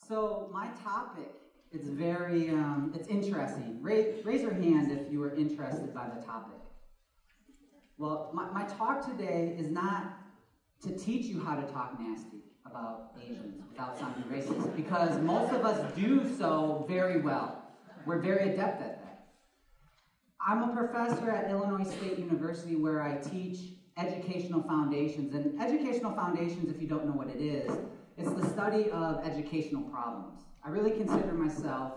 So my topic is very, it's interesting. Raise your hand if you are interested by the topic. Well, my talk today is not to teach you how to talk nasty about Asians without sounding racist, because most of us do so very well. We're very adept at that. I'm a professor at Illinois State University where I teach educational foundations. And educational foundations, if you don't know what it is, it's the study of educational problems. I really consider myself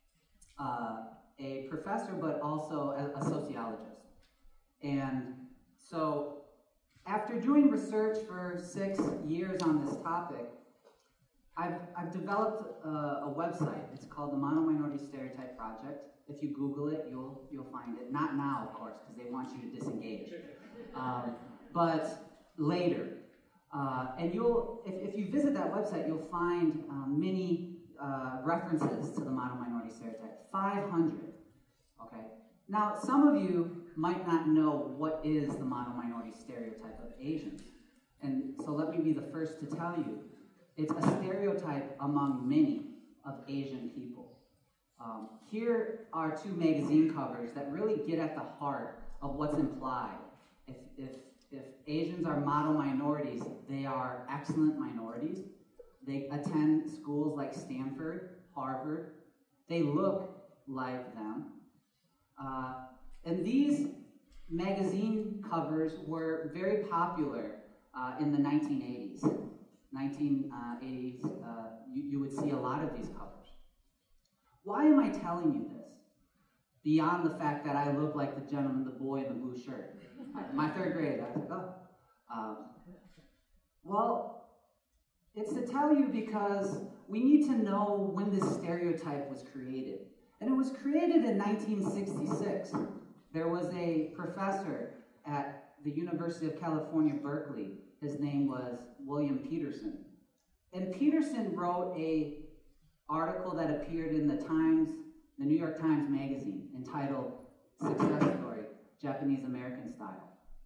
a professor, but also a sociologist. And so after doing research for 6 years on this topic, I've developed a website. It's called the Mono-Minority Stereotype Project. If you Google it, you'll find it. Not now, of course, because they want you to disengage. But later. And if you visit that website, you'll find many references to the mono-minority stereotype. 500. Okay. Now, some of you might not know what is the mono-minority stereotype of Asians. And so let me be the first to tell you, it's a stereotype among many of Asian people. Here are two magazine covers that really get at the heart of what's implied. If Asians are model minorities, they are excellent minorities. They attend schools like Stanford, Harvard. They look like them. And these magazine covers were very popular in the 1980s. 1980s, you would see a lot of these covers. Why am I telling you this? Beyond the fact that I look like the gentleman, the boy in the blue shirt. My third grade, I was like, oh. Well, it's to tell you because we need to know when this stereotype was created. And it was created in 1966. There was a professor at the University of California, Berkeley. His name was William Peterson. And Peterson wrote an article that appeared in the New York Times magazine, entitled Success Story, Japanese American Style.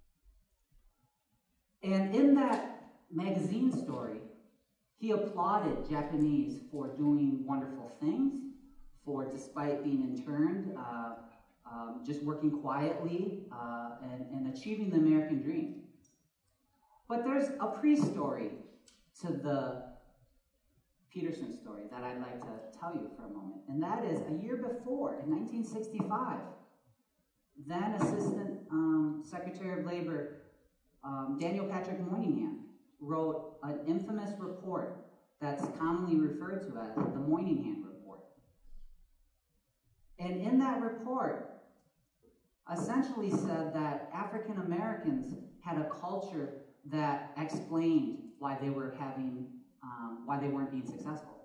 And in that magazine story, he applauded Japanese for doing wonderful things, for, despite being interned, just working quietly and achieving the American dream. But there's a pre-story to the Peterson story that I'd like to tell you for a moment. And that is, a year before, in 1965, then Assistant Secretary of Labor Daniel Patrick Moynihan wrote an infamous report that's commonly referred to as the Moynihan Report. And in that report, essentially said that African Americans had a culture that explained why they were why they weren't being successful.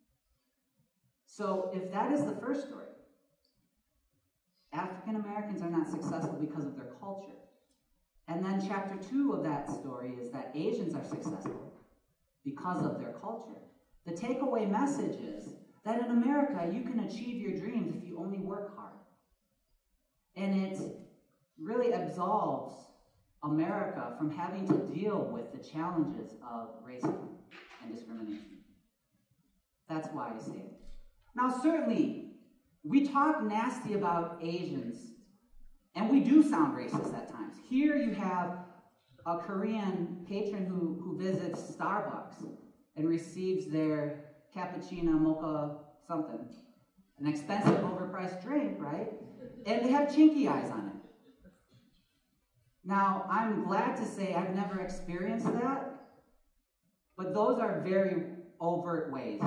So if that is the first story, African Americans are not successful because of their culture. And then chapter 2 of that story is that Asians are successful because of their culture. The takeaway message is that in America, you can achieve your dreams if you only work hard. And it really absolves America from having to deal with the challenges of racism and discrimination. That's why I say it. Now, certainly, we talk nasty about Asians, and we do sound racist at times. Here you have a Korean patron who visits Starbucks and receives their cappuccino, mocha, something, an expensive, overpriced drink, right? And they have chinky eyes on it. Now, I'm glad to say I've never experienced that, but those are very overt ways.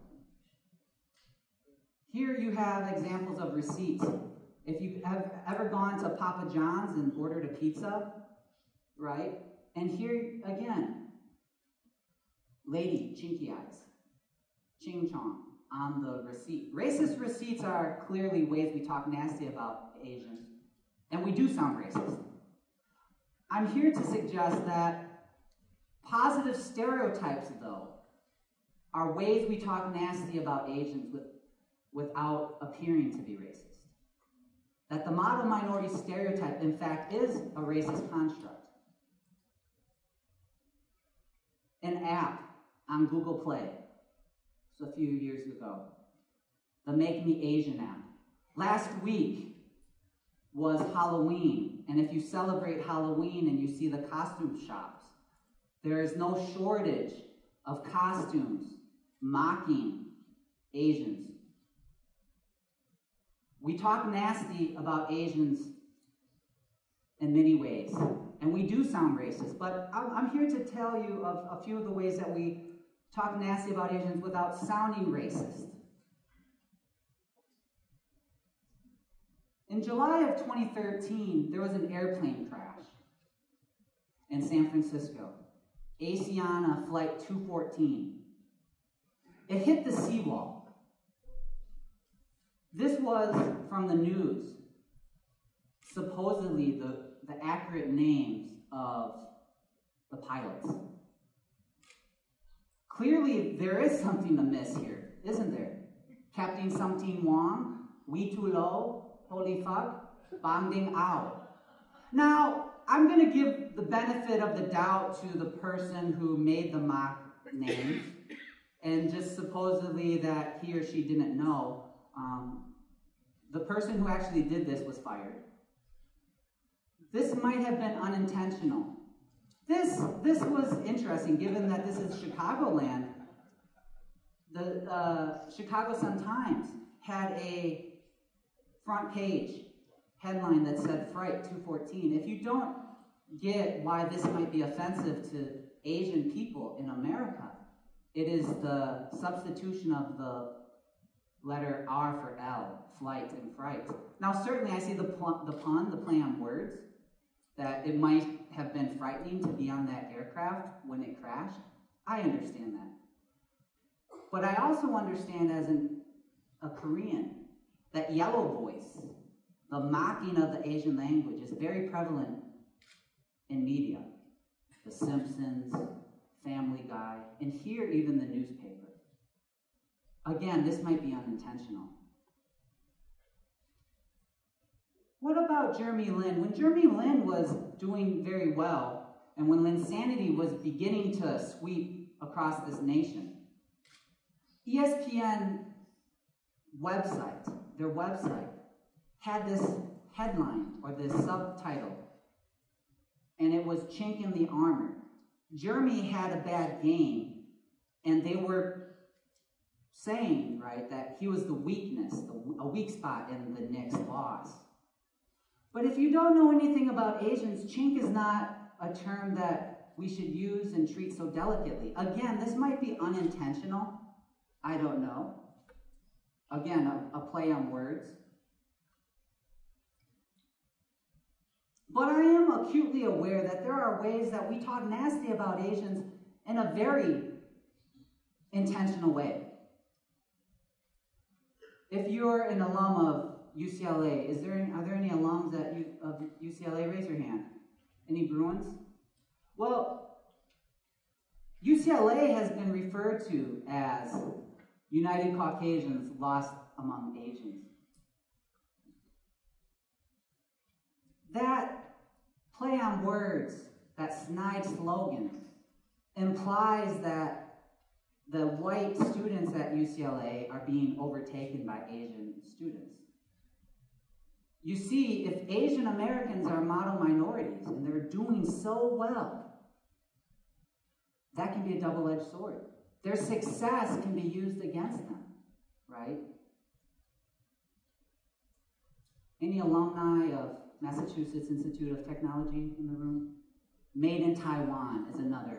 Here you have examples of receipts. If you have ever gone to Papa John's and ordered a pizza, right? And here again, lady, chinky eyes, ching chong on the receipt. Racist receipts are clearly ways we talk nasty about Asians, and we do sound racist. I'm here to suggest that positive stereotypes, though, are ways we talk nasty about Asians without appearing to be racist. That the model minority stereotype, in fact, is a racist construct. An app on Google Play a few years ago. The Make Me Asian app. Last week was Halloween, and if you celebrate Halloween and you see the costume shops, there is no shortage of costumes mocking Asians. We talk nasty about Asians in many ways, and we do sound racist, but I'm here to tell you of a few of the ways that we talk nasty about Asians without sounding racist. In July of 2013, there was an airplane crash in San Francisco, Asiana Flight 214. It hit the seawall. This was from the news, supposedly the accurate names of the pilots. Clearly, there is something amiss here, isn't there? Captain Something Wong, Wee Tu Lo, Holy Fuck, Bang Ding Ao. Now, I'm going to give the benefit of the doubt to the person who made the mock names, and just supposedly that he or she didn't know. The person who actually did this was fired. This might have been unintentional. This was interesting, given that this is Chicagoland. The Chicago Sun-Times had a front page headline that said Fright 214. If you don't get why this might be offensive to Asian people in America, it is the substitution of the letter R for L, flight and fright. Now, certainly I see the pun, the play on words, that it might have been frightening to be on that aircraft when it crashed. I understand that. But I also understand as a Korean that yellow voice, the mocking of the Asian language, is very prevalent in media. The Simpsons, Family Guy, and here even the newspaper. Again, this might be unintentional. What about Jeremy Lin? When Jeremy Lin was doing very well, and when Linsanity was beginning to sweep across this nation, ESPN website, their website, had this headline or this subtitle, and it was Chink in the Armor. Jeremy had a bad game, and they were saying, right, that he was the weakness, a weak spot in the Knicks' loss. But if you don't know anything about Asians, chink is not a term that we should use and treat so delicately. Again, this might be unintentional. I don't know. Again, a play on words. But I am acutely aware that there are ways that we talk nasty about Asians in a very intentional way. If you're an alum of UCLA, are there any alums of UCLA? Raise your hand. Any Bruins? Well, UCLA has been referred to as United Caucasians Lost Among Asians. That play on words, that snide slogan, implies that the white students at UCLA are being overtaken by Asian students. You see, if Asian Americans are model minorities and they're doing so well, that can be a double-edged sword. Their success can be used against them, right? Any alumni of Massachusetts Institute of Technology in the room? Made in Taiwan is another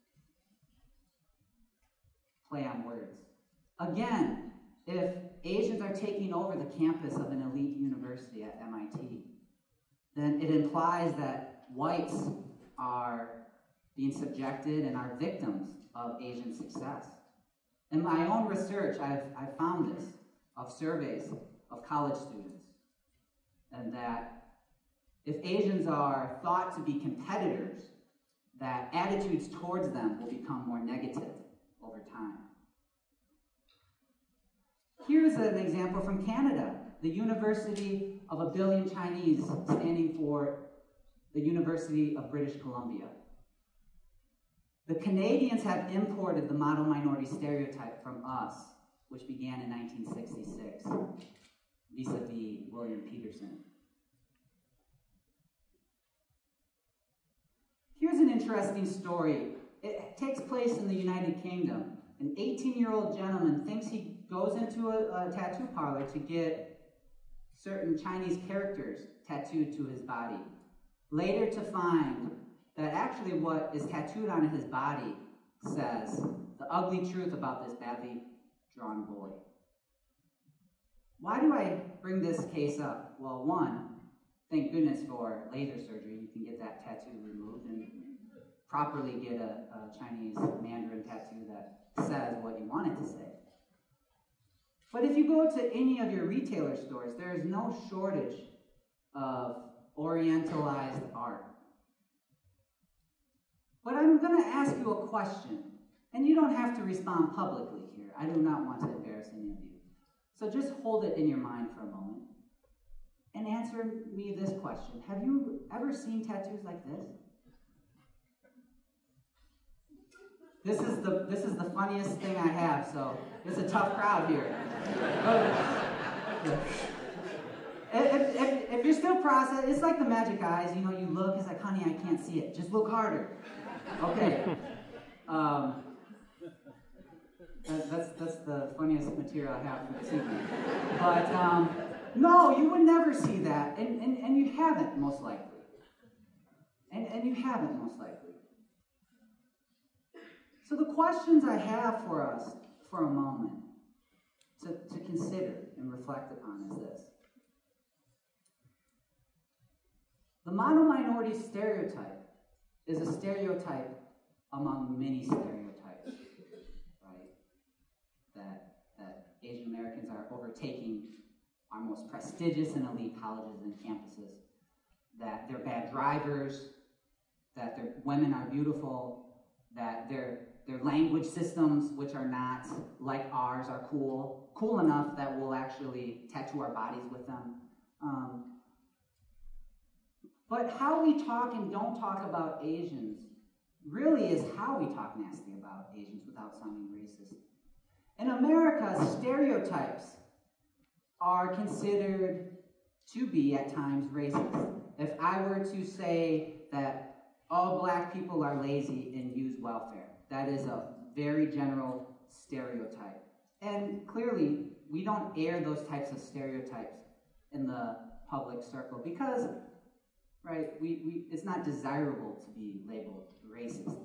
play on words. Again, if Asians are taking over the campus of an elite university at MIT, then it implies that whites are being subjected and are victims of Asian success. In my own research, I've found this of surveys of college students, and that if Asians are thought to be competitors, that attitudes towards them will become more negative over time. Here's an example from Canada, the University of a Billion Chinese, standing for the University of British Columbia. The Canadians have imported the model minority stereotype from us, which began in 1966, vis-a-vis William Peterson. Here's an interesting story. It takes place in the United Kingdom. An 18-year-old gentleman thinks he goes into a tattoo parlor to get certain Chinese characters tattooed to his body. Later to find that actually what is tattooed on his body says the ugly truth about this badly drawn boy. Why do I bring this case up? Well, one, thank goodness for laser surgery. You can get that tattoo removed and properly get a Chinese Mandarin tattoo that says what you want it to say. But if you go to any of your retailer stores, there is no shortage of orientalized art. But I'm going to ask you a question, and you don't have to respond publicly here. I do not want to embarrass any of you. So just hold it in your mind for a moment and answer me this question. Have you ever seen tattoos like this? This is the funniest thing I have, so it's a tough crowd here. If you're still processing, it's like the magic eyes. You know, you look, it's like, honey, I can't see it. Just look harder. Okay. That's the funniest material I have for this evening. But no, you would never see that, and you haven't most likely. And you haven't most likely. So the questions I have for us for a moment to consider and reflect upon is this. The mono-minority stereotype is a stereotype among many stereotypes, right? That Asian Americans are overtaking our most prestigious and elite colleges and campuses, that they're bad drivers, that their women are beautiful, that their language systems, which are not like ours, are cool enough that we'll actually tattoo our bodies with them. But how we talk and don't talk about Asians really is how we talk nasty about Asians without sounding racist. In America, stereotypes are considered to be, at times, racist. If I were to say that all black people are lazy and use welfare, that is a very general stereotype. And clearly, we don't air those types of stereotypes in the public circle because, right, it's not desirable to be labeled racist.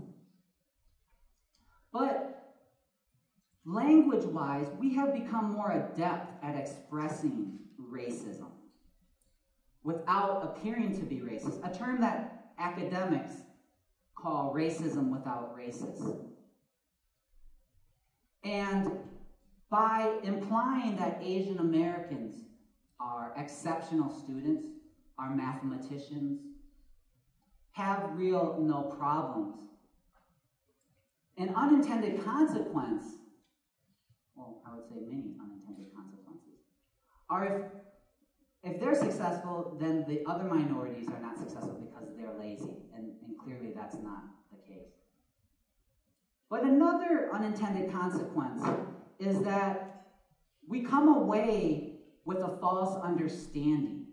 But language-wise, we have become more adept at expressing racism without appearing to be racist, a term that academics call racism without racists. And by implying that Asian Americans are exceptional students, are mathematicians, have real no problems, an unintended consequence, well, I would say many unintended consequences, are if they're successful, then the other minorities are not successful because they're lazy, and clearly that's not the case. But another unintended consequence is that we come away with a false understanding.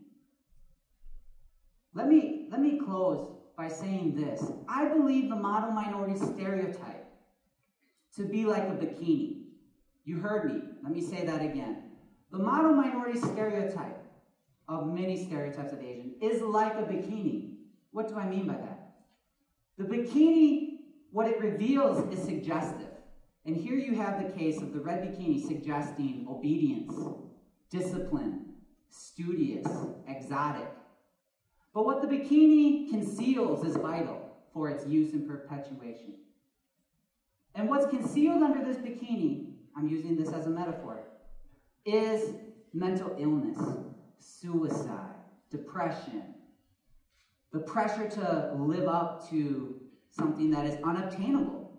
Let me close by saying this. I believe the model minority stereotype to be like a bikini. You heard me. Let me say that again. The model minority stereotype of many stereotypes of Asian is like a bikini. What do I mean by that? The bikini, what it reveals is suggestive. And here you have the case of the red bikini suggesting obedience, discipline, studious, exotic. But what the bikini conceals is vital for its use and perpetuation. And what's concealed under this bikini, I'm using this as a metaphor, is mental illness, suicide, depression, the pressure to live up to something that is unobtainable.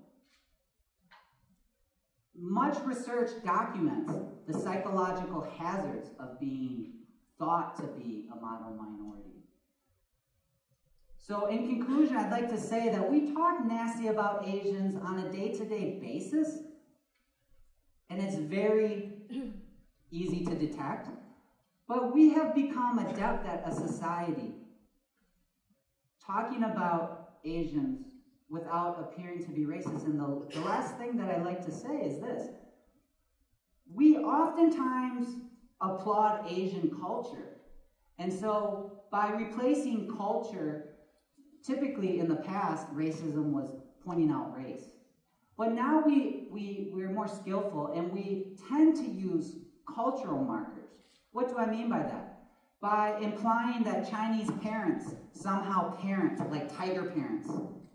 Much research documents the psychological hazards of being thought to be a model minority. So in conclusion, I'd like to say that we talk nasty about Asians on a day-to-day basis, and it's very easy to detect, but we have become adept at a society talking about Asians without appearing to be racist. And the last thing that I like to say is this. We oftentimes applaud Asian culture. And so by replacing culture, typically in the past, racism was pointing out race. But now we're more skillful, and we tend to use cultural markers. What do I mean by that? By implying that Chinese parents somehow parent like tiger parents.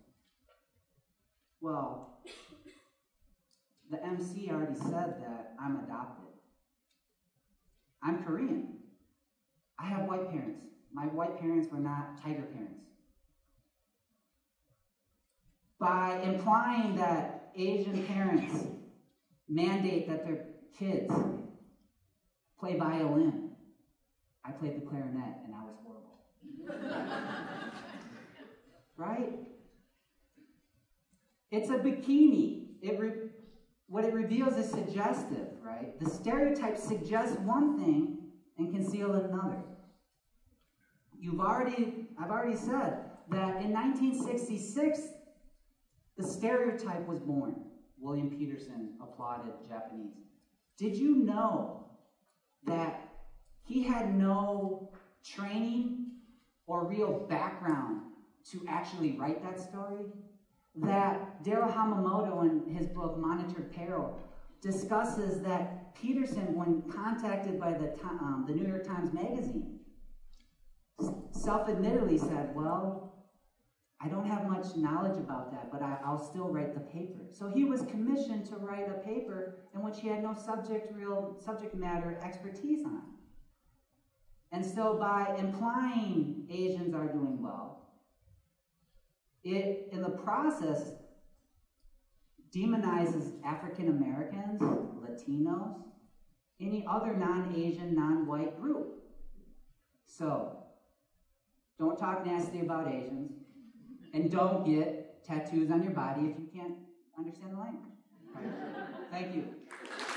Well, the MC already said that I'm adopted. I'm Korean. I have white parents. My white parents were not tiger parents. By implying that Asian parents mandate that their kids play violin, I played the clarinet and I was horrible. Right? It's a bikini. What it reveals is suggestive, right? The stereotype suggests one thing and conceal another. I've already said that in 1966, the stereotype was born. William Peterson applauded Japanese. Did you know that he had no training or real background to actually write that story? That Daryl Hamamoto in his book Monitored Peril discusses that Peterson, when contacted by the New York Times Magazine, self-admittedly said, well, I don't have much knowledge about that, but I'll still write the paper. So he was commissioned to write a paper in which he had no real subject matter expertise on. And so by implying Asians are doing well, it, in the process, demonizes African Americans, Latinos, any other non-Asian, non-white group. So, don't talk nasty about Asians, and don't get tattoos on your body if you can't understand the language. Right? Thank you.